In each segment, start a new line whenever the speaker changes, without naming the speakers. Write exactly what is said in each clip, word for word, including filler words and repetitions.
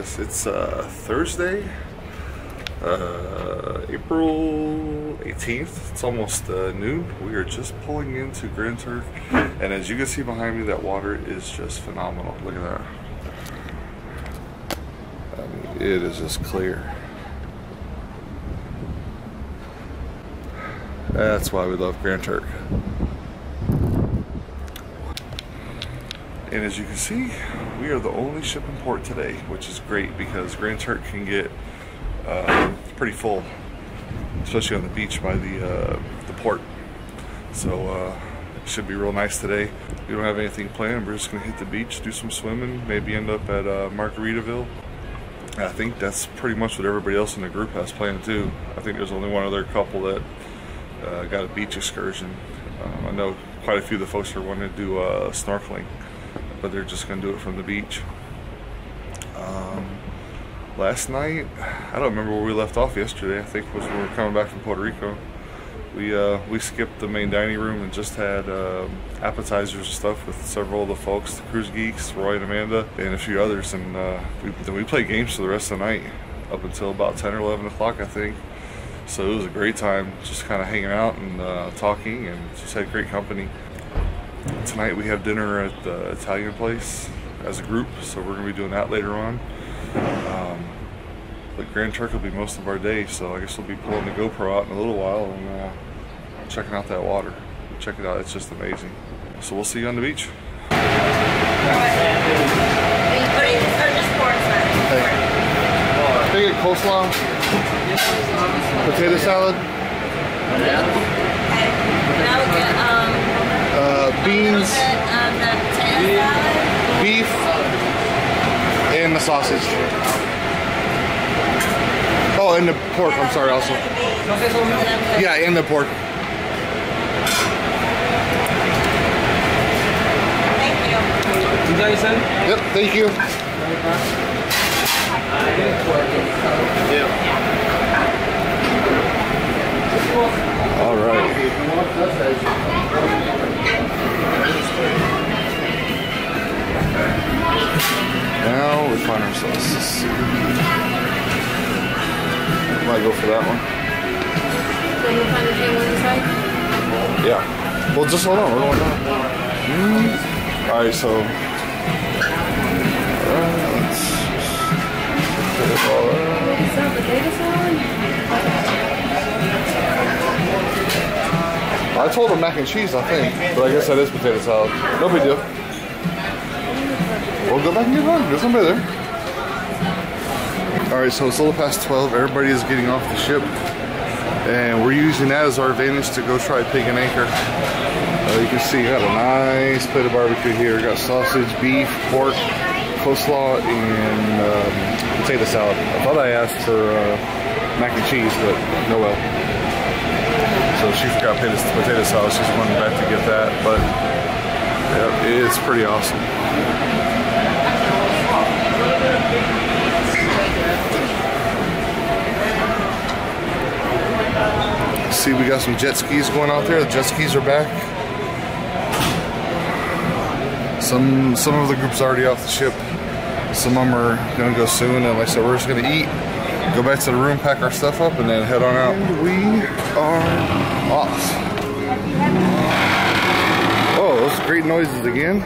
guys. It's uh, Thursday, uh, April eighteenth. It's almost uh, noon. We are just pulling into Grand Turk, and as you can see behind me, that water is just phenomenal. Look at that. I mean, it is just clear. That's why we love Grand Turk. And as you can see, we are the only ship in port today, which is great because Grand Turk can get uh, pretty full, especially on the beach by the uh, the port. So uh, it should be real nice today. We don't have anything planned. We're just gonna hit the beach, do some swimming, maybe end up at uh, Margaritaville. And I think that's pretty much what everybody else in the group has planned too. I think there's only one other couple that uh, got a beach excursion. Um, I know quite a few of the folks are wanting to do uh, snorkeling, but they're just gonna do it from the beach. Um, last night, I don't remember where we left off yesterday. I think was when we were coming back from Puerto Rico. We uh, we skipped the main dining room and just had um, appetizers and stuff with several of the folks, the Cruise Geeks, Roy and Amanda, and a few others. And uh, we, then we played games for the rest of the night up until about ten or eleven o'clock, I think. So it was a great time, just kind of hanging out and uh, talking, and just had great company. Tonight we have dinner at the Italian place as a group, so we're going to be doing that later on. Um, but Grand Turk will be most of our day, so I guess we'll be pulling the GoPro out in a little while and uh, checking out that water. Check it out, it's just amazing. So we'll see you on the beach. Can I get coleslaw? Potato salad?
Okay. And I would get, um,
Uh, beans,
um, the potato salad,
beef, and the sausage. Oh, and the pork, I'm sorry, also. Yeah, and the pork.
Thank you.
You guys in?
Yep, thank you. All right. Now we find ourselves. Let's see. Might go for that one.
So you find the table inside?
Yeah. Well, just hold on. We're going down. Mm. All right. So. Uh, let's put it all up.
Potato salad?
I told him mac and cheese, I think, but I guess that is potato salad. No big deal. We'll go back and get one. There's somebody there. Alright, so it's a little past twelve. Everybody is getting off the ship, and we're using that as our advantage to go try Pig and Anchor. Uh, you can see, got a nice plate of barbecue here. Got sausage, beef, pork, coleslaw, and um, potato salad. I thought I asked for uh, mac and cheese, but no well. So she forgot potato salad. She's going back to get that, but yeah, it's pretty awesome. See, we got some jet skis going out there. The jet skis are back. Some some of the group's already off the ship. Some of them are gonna go soon, and like I said, we're just gonna eat, go back to the room, pack our stuff up, and then head on out. And we are off. Oh, those great noises again.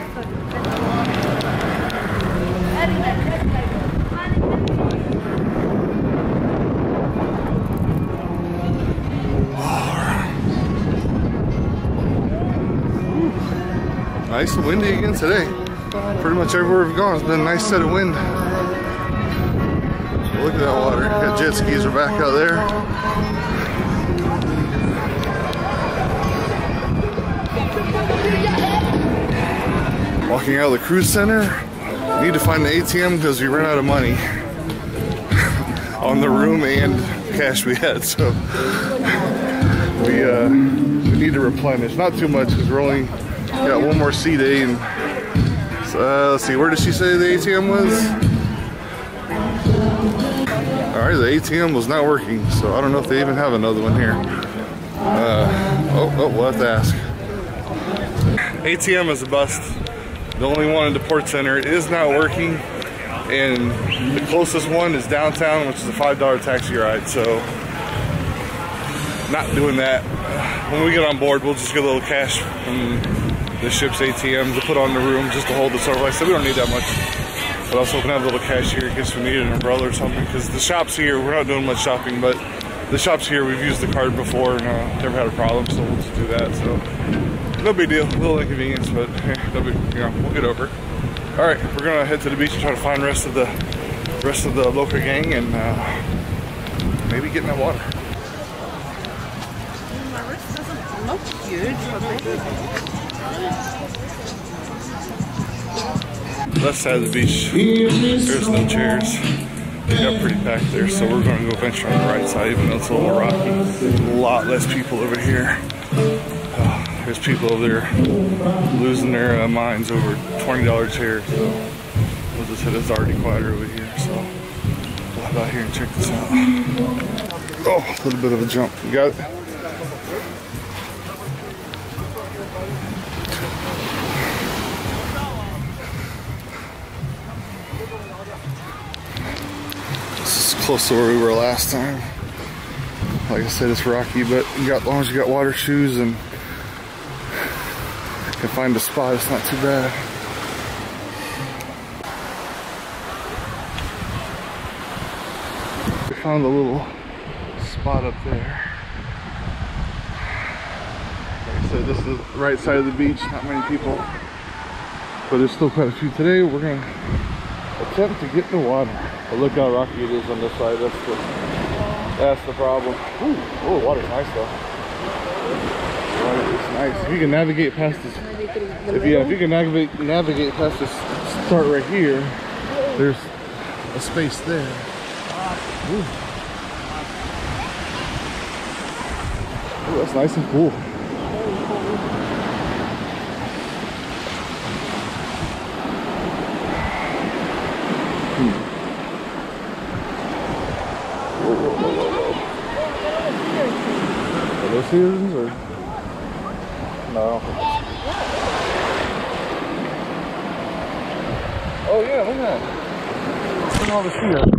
Nice and windy again today. Pretty much everywhere we've gone, it's been a nice set of wind. Look at that water. Got jet skis are back out there. Walking out of the cruise center. Need to find the A T M because we ran out of money on the room and cash we had. So we uh, we need to replenish. Not too much because we're only got one more sea day. And uh, let's see, where did she say the A T M was? Alright, the A T M was not working, so I don't know if they even have another one here. Uh, oh, oh, we'll have to ask. A T M is a bust. The only one in the port center is not working. and the closest one is downtown, which is a five dollar taxi ride. So not doing that. When we get on board, we'll just get a little cash from the ship's A T M to put on the room just to hold the server. Like I said, we don't need that much. But also we can have a little cash here in case we need an umbrella or something. Because the shops here, we're not doing much shopping, but the shops here, we've used the card before and uh, never had a problem, so we'll just do that. So no big deal, a little inconvenience, but eh, no big, you know, we'll get over it. All right, we're gonna head to the beach and try to find the rest of the rest of the local gang and uh, maybe get in that water.
My wrist doesn't look huge, but maybe.
Left side of the beach, there's no chairs. They got pretty packed there, so we're gonna go venture on the right side, even though it's a little rocky. There's a lot less people over here. Uh, there's people over there losing their uh, minds over twenty dollar chairs. So we'll just hit. It's already quieter over here, so we'll head out here and check this out. Oh, a little bit of a jump. You got it? Close to where we were last time. Like I said, it's rocky, but you got, as long as you got water shoes and can find a spot, it's not too bad. We found a little spot up there. Like I said, this is the right side of the beach, not many people, but there's still quite a few today. We're gonna attempt to get in the water. But look how rocky it is on this side. That's the that's the problem. Ooh, oh, the water's nice though. The water is nice. If you can navigate past this, if yeah, if you can navigate navigate past this start right here, there's a space there. Ooh. Ooh, that's nice and cool. Those seasons or no? I don't think so. Oh yeah, look at that. Look at all the sea urchins.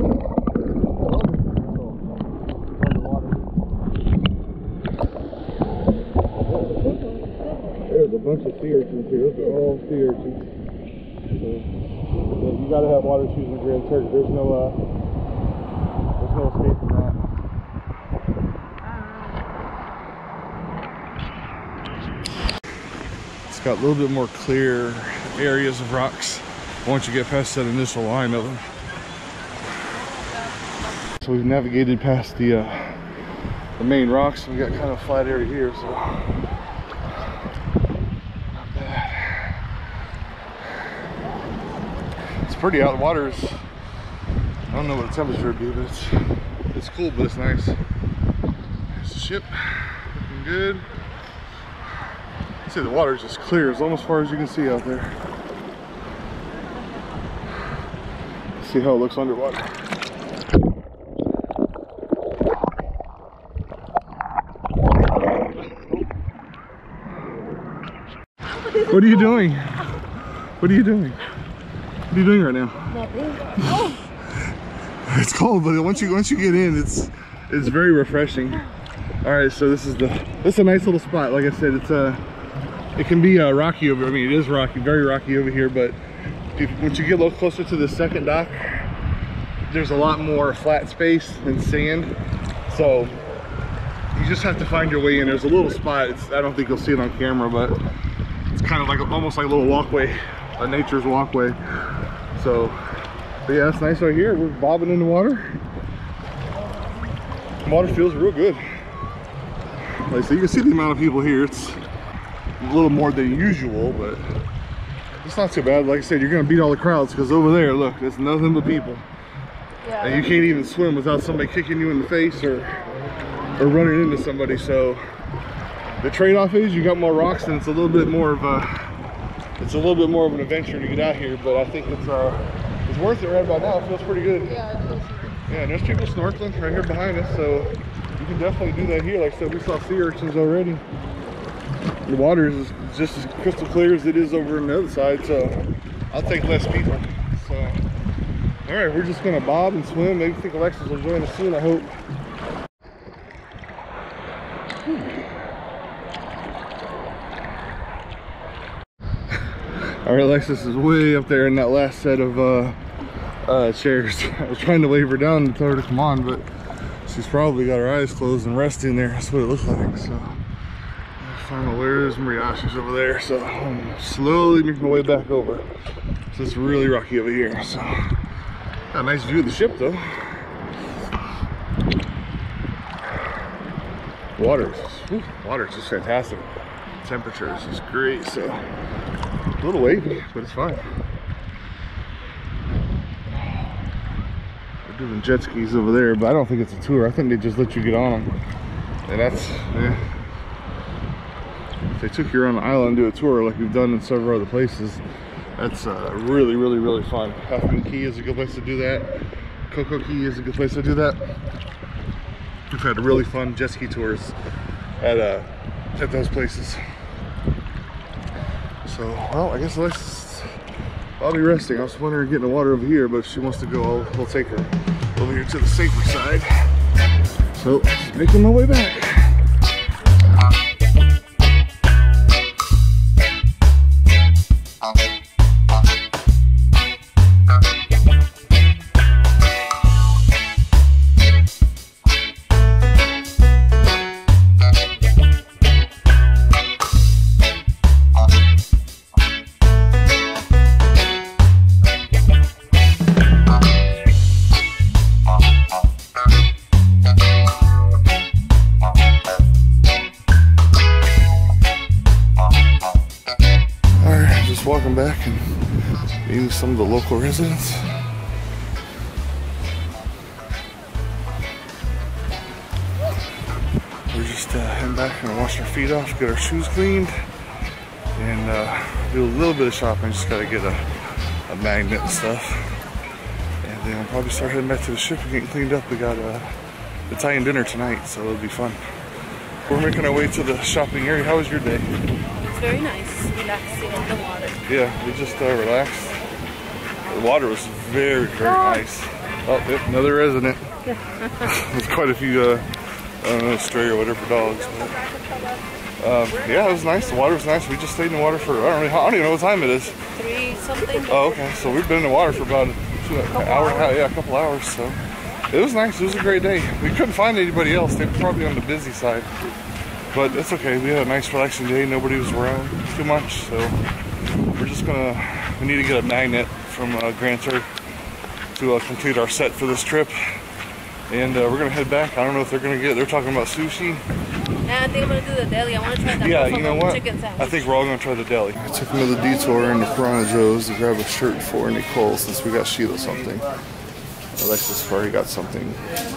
There's a bunch of sea urchins here. Those are all sea urchins. So, you gotta have water shoes in Grand Turk. There's no uh, there's no escape from that. Got a little bit more clear areas of rocks once you get past that initial line of them. So we've navigated past the uh, the main rocks. We got kind of a flat area here, so not bad. It's pretty out. The water's, I don't know what the temperature would be, but it's it's cool, but it's nice. There's the ship, looking good. See, the water is just clear, it's almost as far as you can see out there. See how it looks underwater. What are you doing? What are you doing? What are you doing right now?
Nothing. Oh.
It's cold, but once you once you get in, it's it's very refreshing. All right, so this is the this is a nice little spot. Like I said, it's a. Uh, It can be uh, rocky over, I mean, it is rocky, very rocky over here, but if, once you get a little closer to the second dock, there's a lot more flat space than sand. So you just have to find your way in. There's a little spot, it's, I don't think you'll see it on camera, but it's kind of like almost like a little walkway, a nature's walkway. So, but yeah, it's nice right here. We're bobbing in the water. The water feels real good. Like, so you can see the amount of people here. It's a little more than usual, but it's not too bad. Like I said, you're gonna beat all the crowds because over there, look, there's nothing but people. Yeah. And you can't even swim without somebody kicking you in the face or or running into somebody. So the trade-off is you got more rocks and it's a little bit more of a it's a little bit more of an adventure to get out here. But I think it's uh it's worth it right about now. It feels pretty good. Yeah, it feels good. Yeah, and there's people snorkeling right here behind us, so you can definitely do that here. Like I said, we saw sea urchins already. The water is just as crystal clear as it is over on the other side, so I'll take less people. So All right, we're just gonna bob and swim. Maybe think Alexis will join us soon, I hope. All right, Alexis is way up there in that last set of uh, uh, chairs. I was trying to wave her down and tell her to come on, but she's probably got her eyes closed and resting there. That's what it looks like. So, final, where's Maria? She's over there. So, I'm slowly making my way back over. So it's really rocky over here. So, got a nice view of the ship though. Water, whew, water is just fantastic. Temperature is just great. So, a little wavy, but it's fine. They're doing jet skis over there, but I don't think it's a tour. I think they just let you get on them. And that's, yeah. If they took you around the island and do a tour like we've done in several other places, that's uh, really, really, really fun. Half Moon Cay is a good place to do that. Coco Cay is a good place to do that. We've had really fun jet ski tours at, uh, at those places. So, well, I guess let's, I'll be resting. I was wondering getting the water over here, but if she wants to go, I'll, I'll take her over here to the safer side. So, just making my way back. Walking back and meeting some of the local residents. We're just uh, heading back and wash our feet off, get our shoes cleaned, and uh, do a little bit of shopping. Just gotta get a, a magnet and stuff, and then we'll probably start heading back to the ship and getting cleaned up. We got uh, Italian dinner tonight, so it'll be fun. We're making our way to the shopping area. How was your day?
It's very nice, relaxing in the water.
Yeah, we just uh, relaxed. The water was very, very nice. Oh, yep, another resident. There's quite a few, uh, I don't know, stray or whatever dogs. But, um, yeah, it was nice. The water was nice. We just stayed in the water for, I don't, really, I don't even know what time it is.
Three something.
Oh, okay. So we've been in the water for about two, an hour and a half, yeah, a couple hours. So it was nice. It was a great day. We couldn't find anybody else. They were probably on the busy side. But it's okay. We had a nice relaxing day. Nobody was around too much. So we're just gonna, we need to get a magnet from uh, Grand Turk to uh, complete our set for this trip. And uh, we're gonna head back. I don't know if they're gonna get, they're talking about sushi.
Nah, I think I'm gonna do the deli. I wanna try that
yeah, you know what?
chicken sandwich.
I think we're all gonna try the deli. I took another detour into Piranha Joe's to grab a shirt for Nicole since we got Sheila something. Alexis already got something.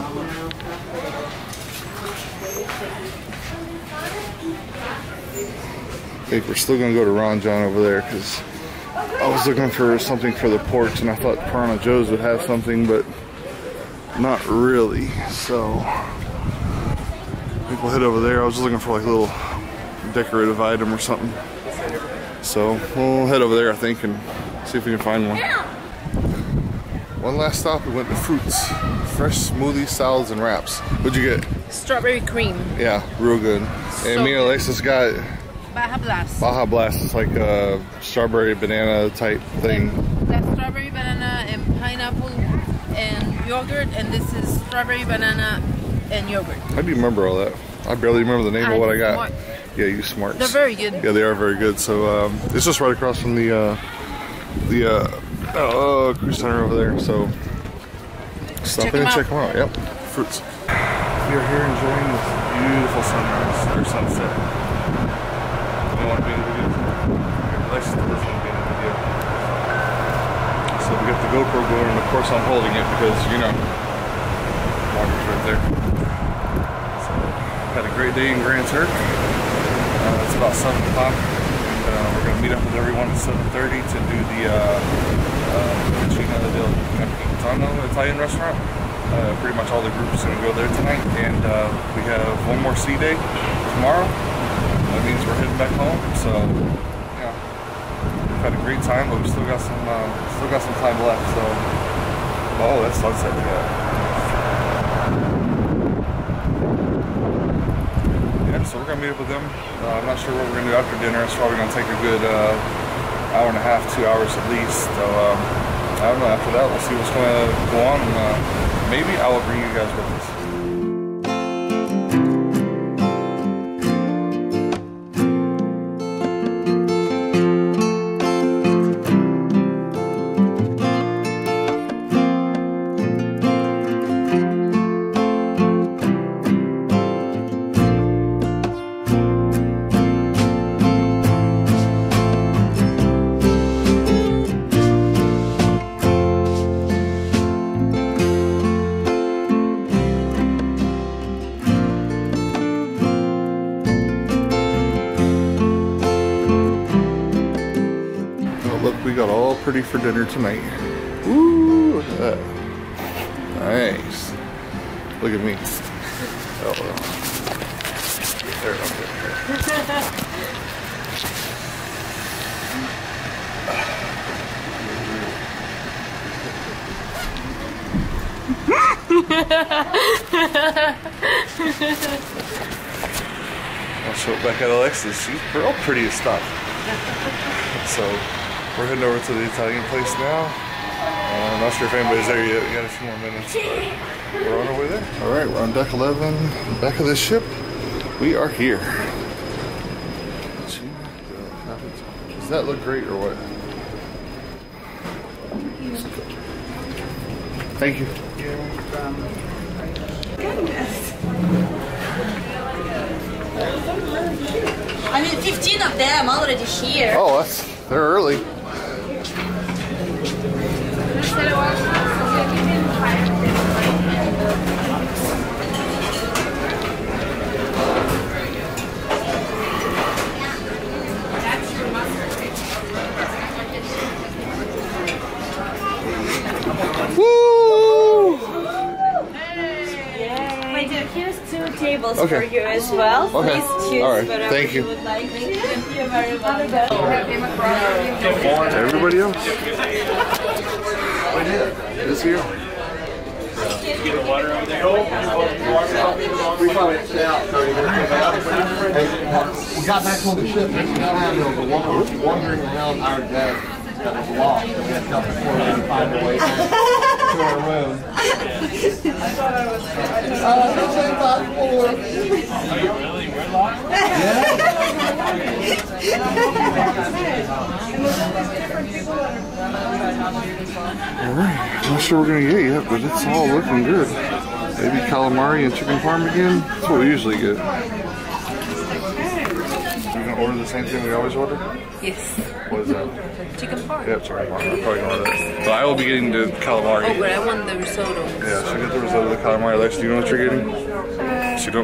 I think we're still gonna go to Ron John over there because I was looking for something for the porch and I thought Piranha Joe's would have something, but not really. So I think we'll head over there. I was just looking for like a little decorative item or something. So we'll head over there, I think, and see if we can find one. One last stop, we went to Fruits. Fresh smoothies, salads, and wraps. What'd you get?
Strawberry cream.
Yeah, real good.
So
and me and Alexis got
Baja Blast.
Baja Blast. It's like a strawberry banana type thing.
That's strawberry banana and pineapple and yogurt, and this is strawberry banana and yogurt.
How do you remember all that? I barely remember the name
I'm
of what I got.
smart.
Yeah, you smart.
They're very good.
Yeah, they are very good. So um, it's just right across from the uh, the uh, uh, cruise center over there. So stop
Check
in and
them
check them out. Yep, Fruits. We are here enjoying this beautiful sunrise or sunset. You want to be in the video? Alexis doesn't want to be in the video. So we got the GoPro going, and of course I'm holding it because, you know, water's right there. So, had a great day in Grand Turk. Uh, it's about seven o'clock, and uh, we're going to meet up with everyone at seven thirty to do the uh, uh, Cucina del Capitano Italian restaurant. Uh, pretty much all the group is going to go there tonight, and uh, we have one more sea day tomorrow. That means we're heading back home. So, yeah, we've had a great time, but we still got some, uh, still got some time left. So, Oh, that's sunset. Yeah. Yeah, so we're gonna meet up with them. Uh, I'm not sure what we're gonna do after dinner. It's probably gonna take a good uh, hour and a half, two hours at least. So um, I don't know. After that, we'll see what's gonna go on. And, uh, maybe I will bring you guys with us. We got all pretty for dinner tonight. Ooh, look at that. Nice. Look at me. Oh, well. There, I'll show it back at Alexis. She's real pretty as stuff. So we're heading over to the Italian place now. Uh, I'm not sure if anybody's there yet. We got a few more minutes, but we're on our way there. All right, we're on deck eleven, back of this ship. We are here. Does that look great or what? Thank you.
I mean, fifteen of them already here.
Oh, that's, they're early. Woo!
My dear, here's two tables
Okay.
for you as well.
Okay.
Please choose
All right.
whatever
Thank you.
you would like. Thank you very much.
Everybody else? This here?
Get a water over there.
We probably stay out thirty minutes. We got back on the ship and we got out of the water, wandering around our deck that was lost. And we had to come before we could find a way back to our room. Uh, this ain't about four.
Are you really? We're lost?
Alright, not sure we're gonna get yet, but it's all looking good. Maybe calamari and chicken parm again? That's what we usually get. We're gonna order the same thing we always order?
Yes.
What is that?
Chicken parm.
Yeah, chicken parm. I'm probably gonna order that. So I will be getting the calamari.
Oh, but I want the risotto.
Yeah, so get the risotto, the calamari. Lex, do you know what you're getting? She don't.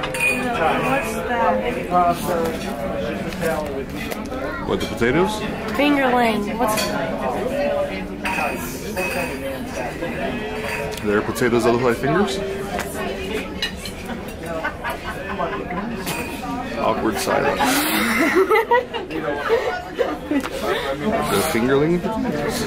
What, the potatoes?
Fingerling. What's
There are potatoes that look like fingers? Awkward silence. The fingerling potatoes.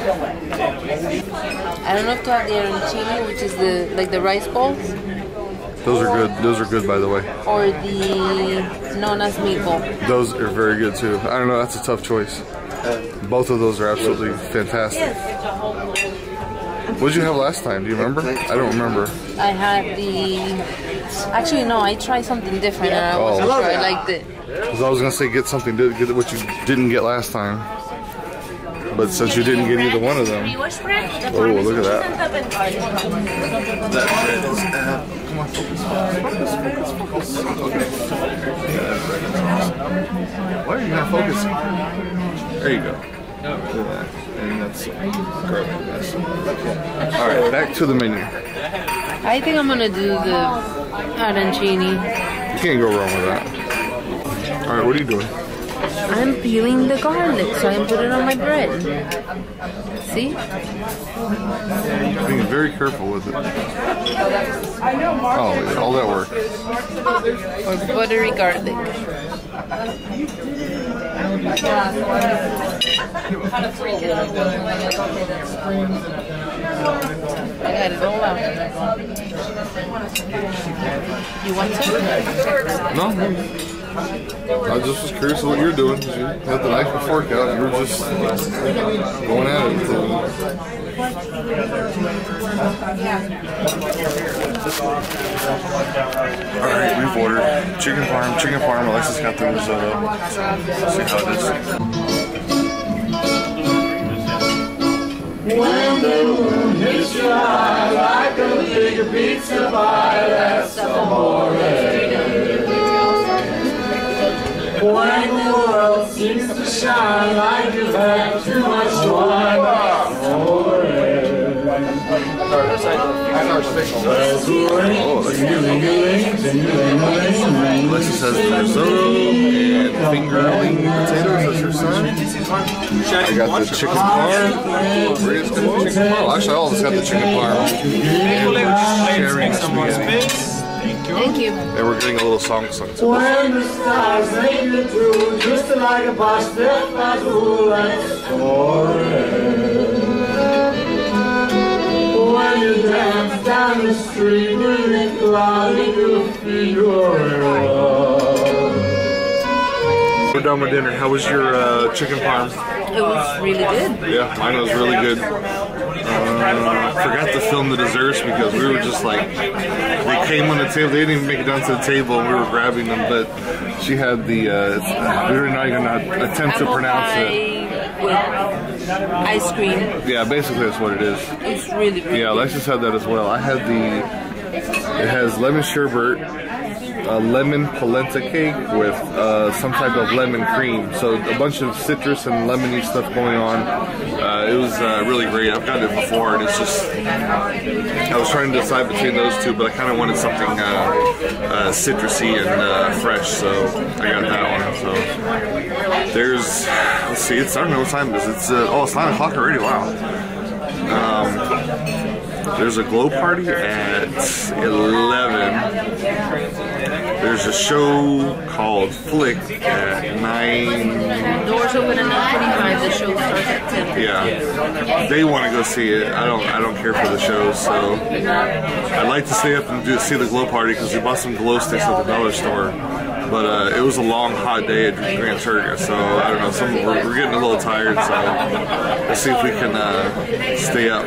I don't know if to have the arancini, which is the like the rice balls,
Those are good. Those are good, by the way.
or the nona's meatball.
Those are very good too. I don't know. That's a tough choice. Both of those are absolutely fantastic. What did you have last time? Do you remember? I don't remember.
I had the. Actually, no. I tried something different, and I wasn't
Oh.
sure I liked it.
Because I was gonna say get something, to get what you didn't get last time. But since you didn't get either one of them, oh, look at that. That bread is. Uh, come on, focus, focus, focus, focus. Okay. Why are you not focusing? There you go. Look at that. And that's garlic. That's all right. Back to the menu.
I think I'm gonna do the arancini.
You can't go wrong with that. All right, what are you doing?
I'm peeling the garlic so I can put it on my bread. See?
Being very careful with it. Oh, yeah, all that work.
Or buttery garlic. I got it all out. You want some?
No, no. I just was curious what you're doing. You had the knife and fork out. You were just going at it. Alright, we've ordered chicken parm, chicken parm. Alexis got the risotto. See how it is.
When the moon hits your eye like a big pizza pie, that's amore. When the world seems to shine like you've had too much wine, amore.
Alexis has the risotto and fingerling potatoes. That's her son. I got the chicken parm. Maria's got the chicken parm. Actually, all of us got the chicken parm. And we're sharing spaghetti.
Thank you.
And we're getting a little song sung.
When the stars make you through, just like a pastel azul and when you dance down the street, really cloudy to feel your love.
We're done with dinner. How was your uh, chicken parm?
It was really good.
Yeah, mine was really good. Uh, forgot to film the desserts because we were just like, they came on the table. They didn't even make it down to the table and we were grabbing them. But she had the, uh, we were not even going to attempt to pronounce it.
With ice cream.
Yeah, basically that's what it is.
It's really, really
Yeah, Alexis had that as well. I had the, it has lemon sherbet, a lemon polenta cake with uh, some type of lemon cream. So a bunch of citrus and lemony stuff going on. Uh, it was uh, really great. I've gotten it before, and it's just, I was trying to decide between those two, but I kind of wanted something uh, uh, citrusy and uh, fresh, so I got that one. So there's, let's see, it's, I don't know what time it is. It's, uh, oh, it's nine o'clock already, wow. Um, There's a glow party at eleven. There's a show called Flick at nine.
Doors open at nine forty-five. The show starts at ten.
Yeah, they want to go see it. I don't. I don't care for the shows, so I'd like to stay up and do see the glow party because we bought some glow sticks at the dollar store. But uh, it was a long, hot day at Grand Turk, so I don't know. Some we're, we're getting a little tired, so let's see if we can uh, stay up.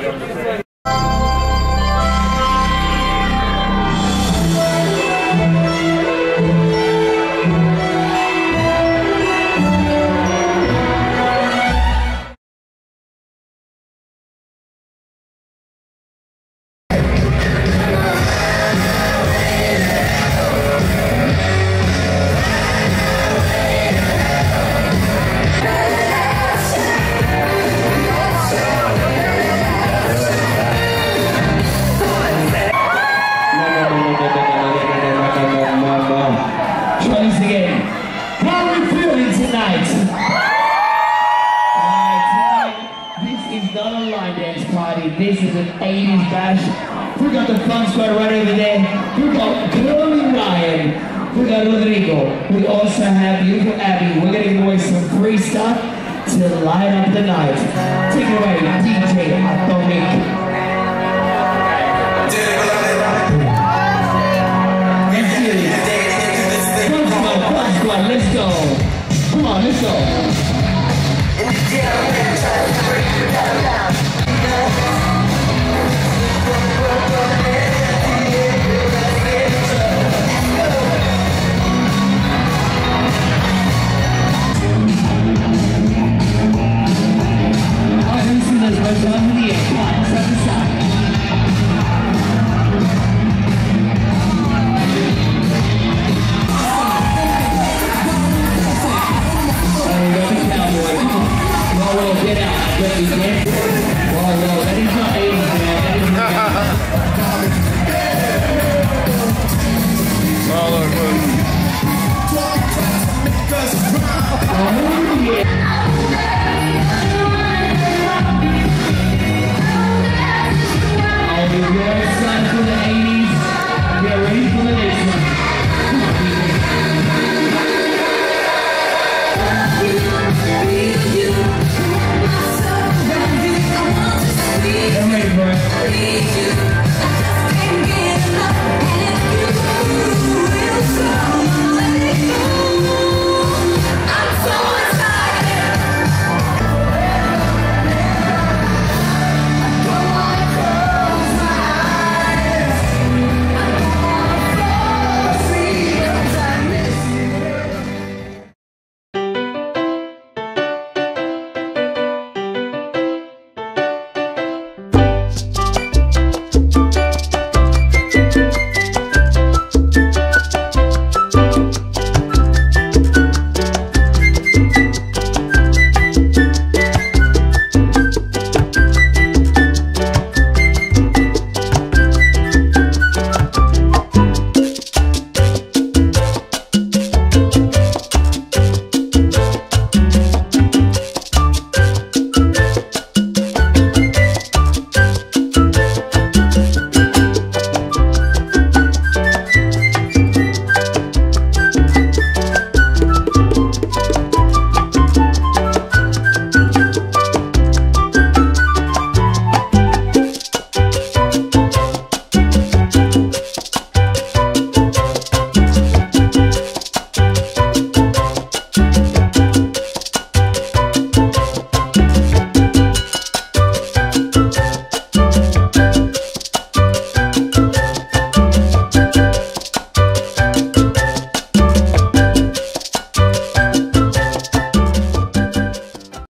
This is an eighties bash. We got the fun squad right over there. We got Chloe Ryan. We got Rodrigo. We also have beautiful Abby. We're gonna give away some free stuff to light up the night. Take it away, D J Atomic. Fun squad, fun squad, let's go. Come on, let's go.